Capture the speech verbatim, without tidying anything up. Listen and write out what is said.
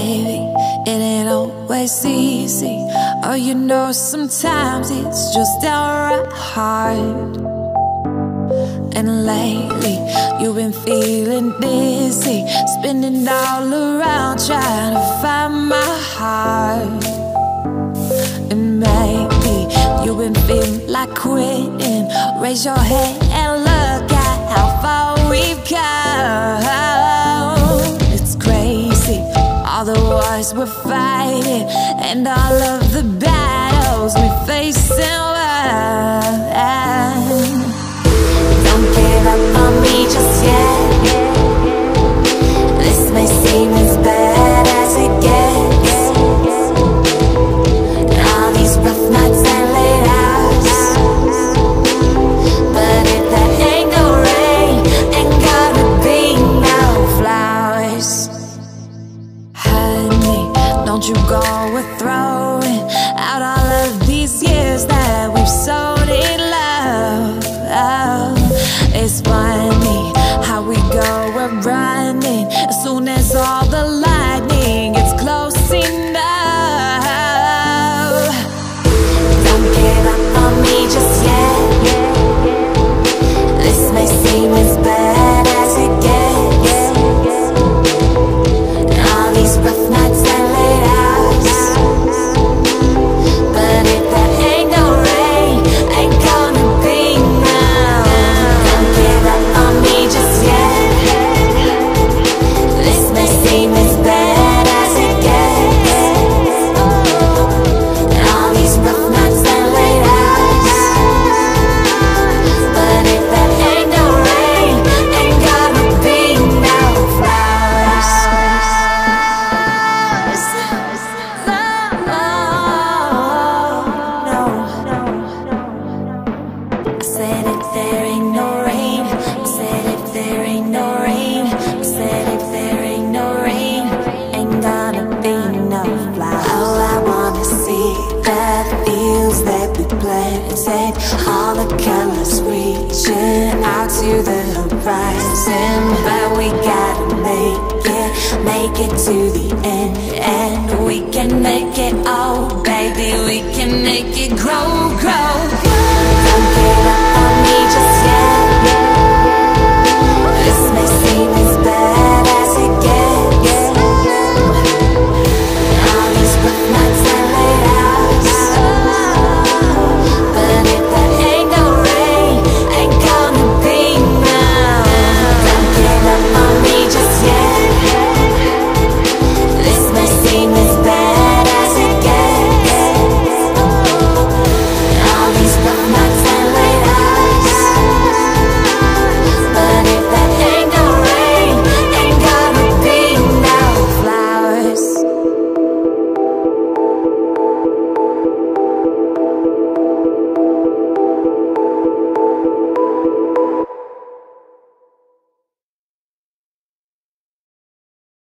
baby, it ain't always easy. Oh, you know, sometimes it's just downright hard. And lately, you've been feeling dizzy, spinning all around trying to find my heart. And maybe you've been feeling like quitting. Raise your head and look at how far we've come. It's crazy, all the wars we're fighting and all of the battles we face in love. Don't give up on me just yet. This may seem as bad as it gets. All these rough nights and late hours, but if that ain't no rain, ain't gonna be no flowers. Honey, don't you go with throwing out all of these years that we've sown in love. Oh, it's funny how we go, we're running as soon as all the lightning gets close enough. Don't give up on me just yet. This may seem as bad as it gets. All these rough nights and late hours, but if that ain't no rain, ain't gonna be now. Don't give up on me just yet. This may seem as bad as it gets. All these rough nights and late hours, but if that ain't no rain, ain't gonna be no flowers. No, no. I said if there ain't no rain, I said if there ain't no rain, I said if there ain't no rain, ain't gonna be no flowers. Oh, I wanna see the fields that we planted, all the colors reaching out to the horizon. But we gotta make it, make it to the end, and we can make it, oh baby, we can make it grow, grow. Don't give up on me just